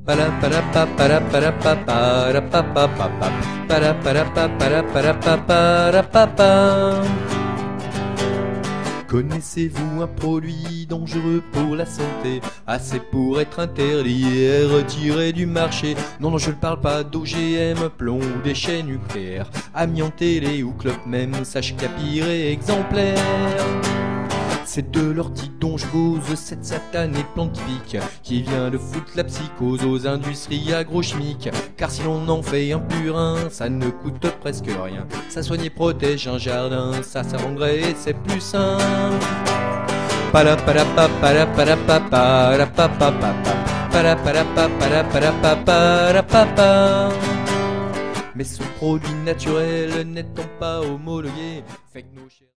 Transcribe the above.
Para para pa para para pa para pa pa pa pa para pa para pa pa. Connaissez-vous un produit dangereux pour la santé, assez pour être interdit et retiré du marché? Non, non, je ne parle pas d'OGM, plomb ou déchets nucléaires, amiante, télé ou clope même, sachez qu'à pire exemplaire. C'est de l'ortie dont je cause cette satanée plante typique qui vient de foutre la psychose aux industries agrochimiques. Car si l'on en fait un purin, ça ne coûte presque rien. Ça soigne et protège un jardin, ça s'engrais et c'est plus sain. Para para pa para para pa para pa pa pa para para pa para pa. Mais ce produit naturel n'étant pas homologué, fait que nos